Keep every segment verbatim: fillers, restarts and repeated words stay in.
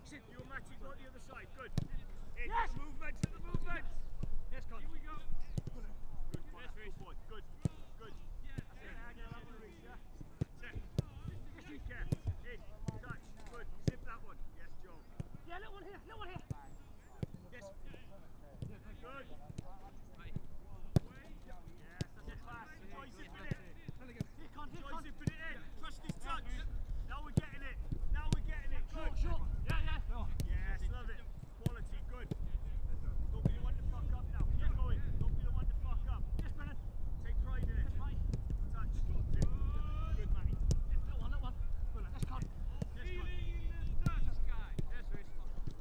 You and Matty go to the other side. Good. In. Yes. Movement to the movement. Yes, Con. Here we go. Good. Good. Yes, Reece. Good boy. Good. Good. That's it. Hang on, that one, Reece, yeah? That's it. Yes, Reece, care. In. Touch. Good. Zip that one. Yes, Joe. Yeah, little one here. Little one here. Yes. Good. Right. Yes, that's it. Pass. Enjoy zipping it. Here, Con. Here, Enjoy Con. zipping it in. Trust his touch. Now we're getting it. Now we're getting it. Good. Short, short. Yeah, yeah. No. Yes, love it. Quality. Good. Don't be the one to fuck up now. Keep going. Don't be the one to fuck up. Yes, Brennan. Take pride in it. Yes, Matty. Touch. Zip. Good, Matty. Yes, little one, little one. Good. Yes, Con. Yes, Con. Yes, Reece.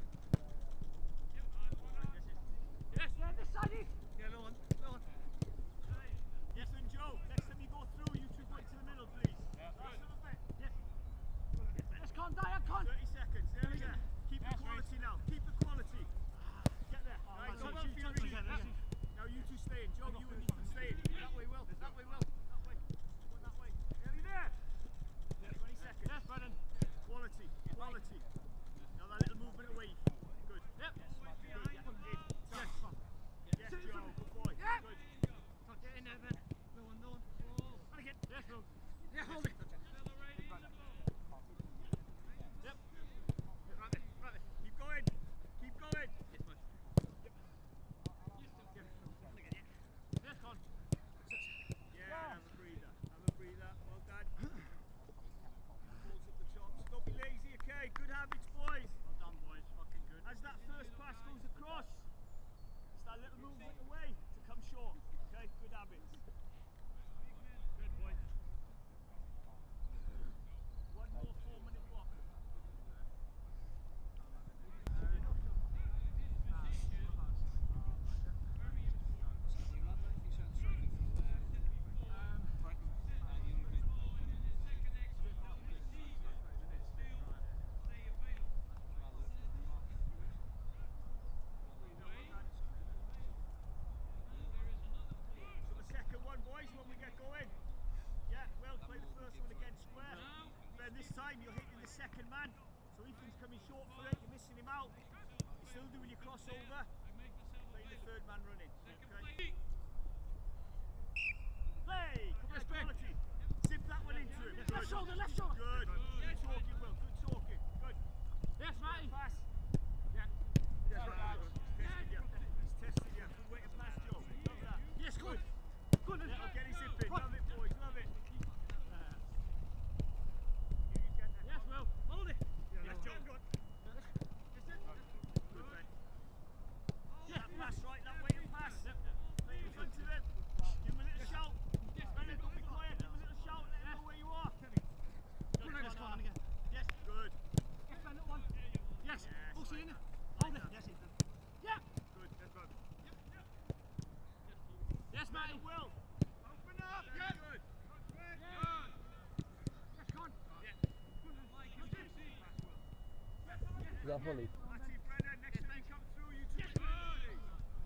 Yes, yeah, this side is. Yeah, little one. Little one. Yes, and Joe, next time you go through, you two go into the middle, please. Yeah. Last little bit. Yes. Yes, Con. Diane, Con. thirty seconds. There we go. Keep Yes, the quality Reece. now. Keep the quality. Get there. Oh, Right, well, touch well, you, touch touch again, you. again. Now you two stay in. Joe, you and Ethan stay in. That way, Will. That way, Will. That way. Go that way. Nearly there. twenty seconds. Yes, Brennan. Quality. Quality. Now that little movement away. Good. Yep. Good. In. Touch. Yes, Sit in Joe. front. Good boy. Yeah. Good. Con, get in there, Ben. No one, no one. And again. Yes, Will. Yeah, hold it. Yep. Right there, right there. Keep going. Keep going. Yes, Bud. Yep. Yes, Con. Yeah, have a breather. Have a breather. Well done. Pulls up the chops. Don't be lazy, okay? Good habits, boys. Well done, boys. Fucking good. As that first pass goes across, it's that little movement away to come short. Okay? Good habits. Good, boys. One more four minute block. So the second one, boys, when we get going. Yeah, well, play the first one again square. Then this time you're hitting the second man. So Ethan's coming short for it, you're missing him out. You're still doing your crossover. Playing the third man running. Okay. Play! Come on, quality. Zip that one into him. Yes, left shoulder, left shoulder. Good. Good talking, Will. Good talking. Good. Yes, Matty. Pass. Yeah. Yes, right. He's testing you. He's testing you. Good way to pass, Joe. Love that. Yes, good. Good. Yeah, I'll get his zip in. Good. Love it, boys. Love it. Yes, Will. Hold it. Yes, Joe. Good. Good, mate. Yeah. That pass right, that way to pass. Play in front of him. Give him a little shout. Yes, Brennan, don't be quiet. Give him a little shout. Let him know where you are. Good, Con. Con on again. Yes, good. Yes, Ben, that one. Yes. Yes, Also like in it. that. Hold Like it. that. Yes, Ethan. Yeah. Good. Let's go. Yes, Matty. Will. Open up. Yes. Good. Good. Yes, Con. Yeah. Is that funny? Matty, Brennan, next time you come through, you two. Yes, Good. good.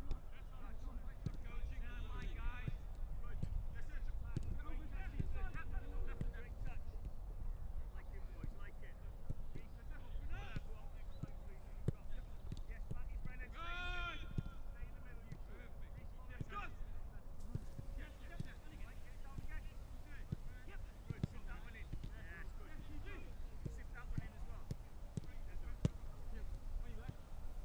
Good. That's it. Great touch. Like it, boys. Like it. Yes, Matty, Brennan. Stay in the middle. Stay in the middle, you two. Please follow it. Yes, yes, yes. Like it down again. Yep. Good. Sit that one in. Yes, good. Sit that one in as well.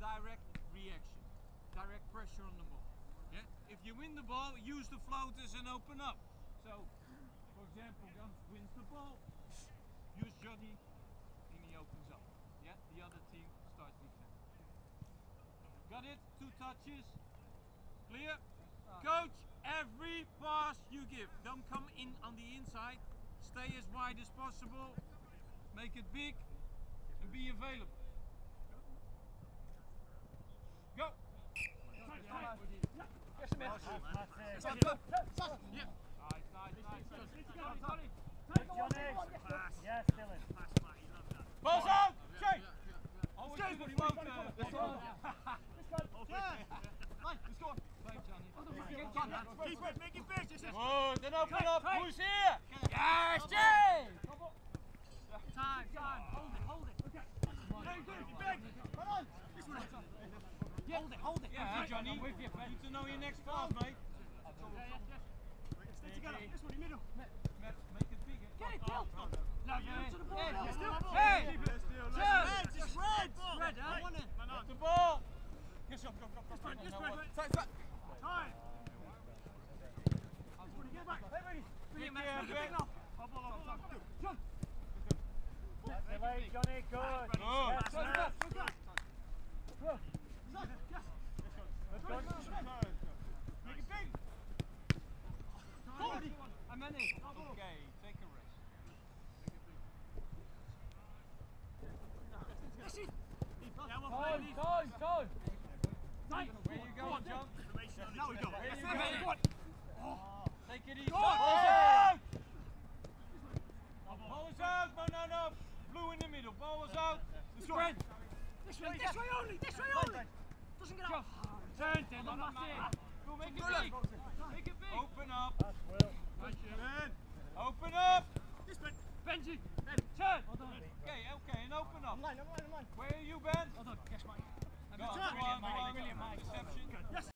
direct reaction, direct pressure on the ball. Yeah. If you win the ball, use the floaters and open up. So, for example, Gans wins the ball, use Johnny, and he opens up. Yeah. The other team starts defending. Got it? Two touches. Clear? Coach, every pass you give, don't come in on the inside. Stay as wide as possible. Make it big and be available. Go! Yes, man. Yeah. Nice, nice, nice. Johnny. Yes, Dylan. Pass, Matty, love that. Balls out! Shake! Always do the floater. Okay. Let's go on. Play, Johnny. Keep it, make it big. Just Good, then open up. Who's here? Yes, Jay! time, time. Hold it, hold it. Okay. Hey, good, big. Come on. This one. Hold it, hold it. Yeah, Johnny. You need to know your next pass, mate. Stay together. This one in the middle. Matt, make it bigger. Get it, Bill. Now get it to the ball. Hey, Bill. Still. hey, Red, it's red. Red, I want it. Off the ball. Yes, up, go, go, go. This red, this red. Time, time. Time. Get back. Hey, ready. Bring it, Matt. Make it big now. Bubble on top. Jump. That's the way, Johnny. Good. Good. Yes, Good, man. good, good. Yes. Good, good. Make it big. I'm in it. Okay, take a rest. Yeah, well, Time, please. time, time. Time. Where you going, John? Now we go. Where you Yes, going? go on. Take it easy. Go on. Balls out! Ball is out. No, no, no. Blue in the middle. Ball is out. This way. This way, this way only. This way only. Doesn't get out. Turn, turn. Not that in. Go make it big. Make it big. Open up. That's Will. Thank you. Open up. This way. Benji. Ben. Turn. Okay, okay, and open up. I'm line, I'm line, I'm line. Where are you, Ben? Hold on. Yes, mate. Go on, go on, go on. Reception. Yes.